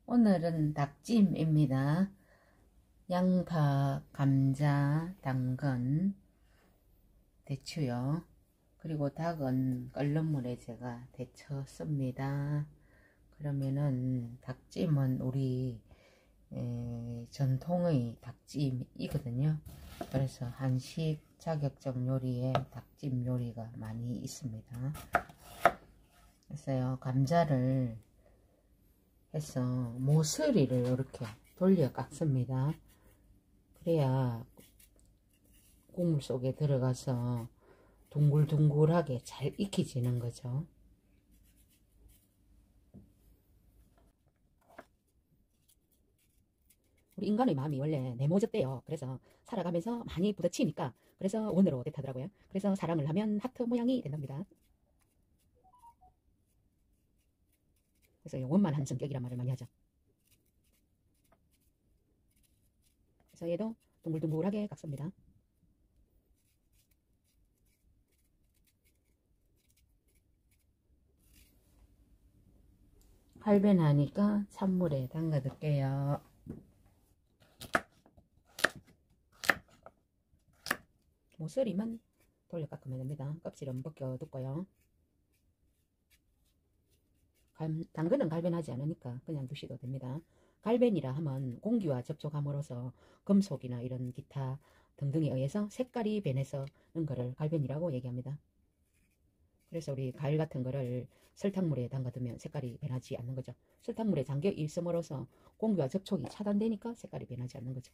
오늘은 닭찜입니다. 양파, 감자, 당근, 대추요. 그리고 닭은 끓는 물에 제가 데쳤습니다. 그러면은 닭찜은 우리 전통의 닭찜이거든요. 그래서 한식 자격증 요리에 닭찜 요리가 많이 있습니다. 그래서요, 감자를 해서 모서리를 이렇게 돌려 깎습니다. 그래야 국물 속에 들어가서 둥글둥글하게 잘 익혀지는 거죠. 우리 인간의 마음이 원래 네모졌대요. 그래서 살아가면서 많이 부딪히니까 그래서 원으로 됐다더라고요. 그래서 사랑을 하면 하트 모양이 된답니다. 그래서 원만한 성격이란 말을 많이 하죠. 그래서 얘도 둥글둥글하게 깎습니다. 갈변하니까 찬물에 담가 둘게요. 모서리만 돌려 깎으면 됩니다. 껍질은 벗겨둘고요. 당근은 갈변하지 않으니까 그냥 두셔도 됩니다. 갈변이라 하면 공기와 접촉함으로써 금속이나 이런 기타 등등에 의해서 색깔이 변해서는 거를 갈변이라고 얘기합니다. 그래서 우리 과일 같은 거를 설탕물에 담가두면 색깔이 변하지 않는 거죠. 설탕물에 잠겨 있음으로써 공기와 접촉이 차단되니까 색깔이 변하지 않는 거죠.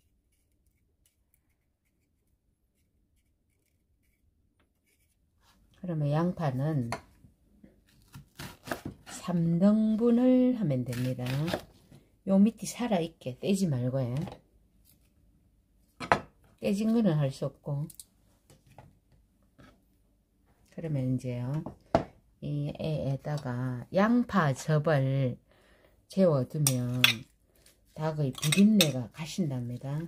그러면 양파는 3등분을 하면 됩니다. 요 밑이 살아있게 떼지 말고요. 떼진 거는 할 수 없고. 그러면 이제요, 이 애에다가 양파 즙을 재워두면 닭의 비린내가 가신답니다.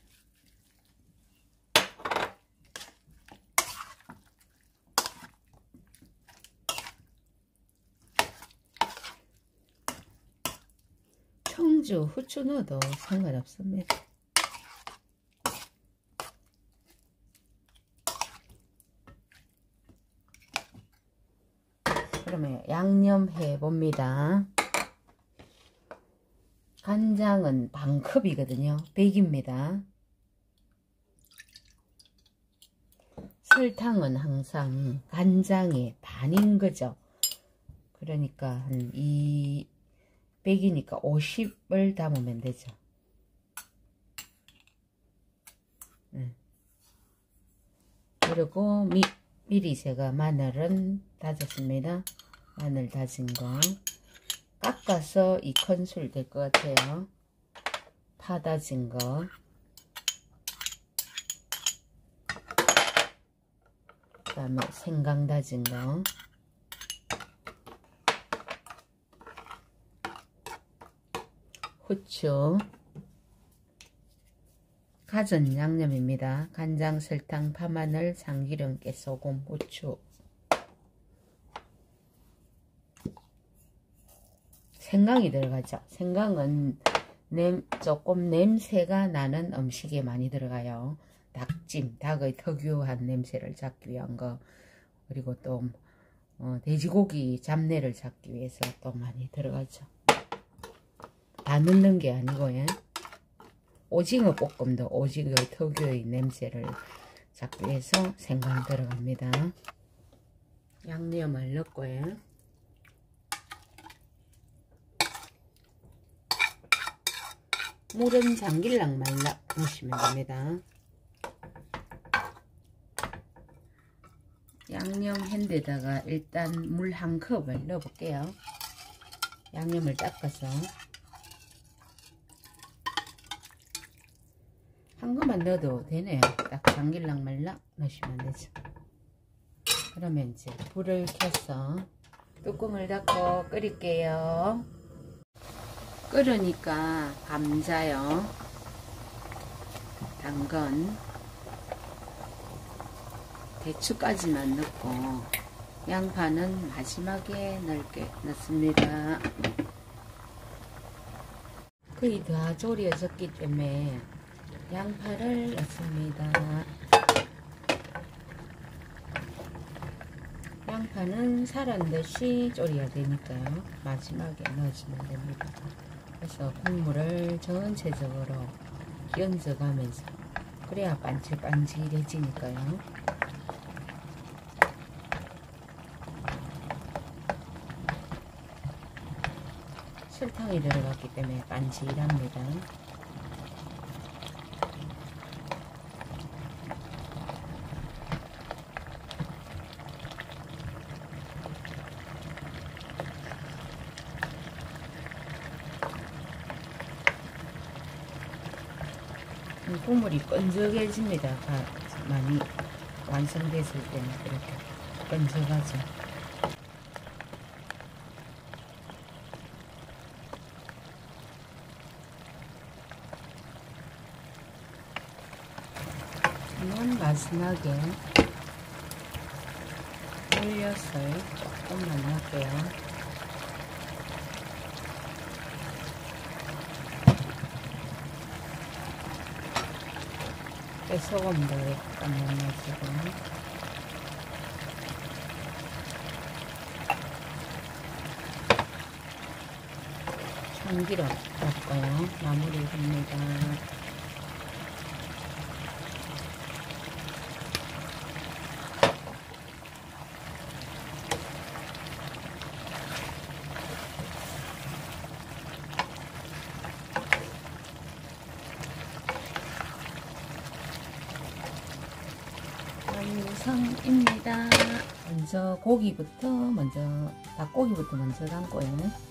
청주, 후추 넣어도 상관없습니다. 그러면 양념해 봅니다. 간장은 반컵이거든요. 100입니다. 설탕은 항상 간장의 반인 거죠. 그러니까 한 100이니까 50을 담으면 되죠. 그리고 미리 제가 마늘은 다졌습니다. 마늘 다진 거 깎아서 2큰술 될 것 같아요. 파 다진 거, 그 다음에 생강 다진 거, 후추, 가전 양념입니다. 간장, 설탕, 파마늘, 참기름, 깨소금, 후추. 생강이 들어가죠. 생강은 조금 냄새가 나는 음식에 많이 들어가요. 닭찜, 닭의 특유한 냄새를 잡기 위한 거, 그리고 또 돼지고기 잡내를 잡기 위해서 또 많이 들어가죠. 다 넣는 게 아니고요. 오징어 볶음도 오징어 특유의 냄새를 잡기 위해서 생강 들어갑니다. 양념을 넣고요. 물은 잠길랑 말라 넣으시면 됩니다. 양념 한 데다가 일단 물 1컵을 넣어 볼게요. 양념을 닦아서 한 것만 넣어도 되네요. 딱 잠길랑 말라 넣으시면 되죠. 그러면 이제 불을 켜서 뚜껑을 닫고 끓일게요. 끓으니까 감자요, 당근, 대추까지만 넣고 양파는 마지막에 넣습니다. 거의 다 졸여졌기 때문에 양파를 넣습니다. 양파는 살은 듯이 졸여야 되니까요. 마지막에 넣어주면 됩니다. 그래서 국물을 전체적으로 끼얹어가면서 그래야 반질반질해지니까요. 설탕이 들어갔기 때문에 반질합니다. 국물이 끈적해집니다. 많이 완성됐을 때는 그렇게 끈적하죠. 저는 마지막에 물엿을 조금만 넣을게요. 소금도 약간 넣어주고 참기름 넣고요. 마무리합니다. 완성입니다. 먼저 닭고기부터 먼저 담고요.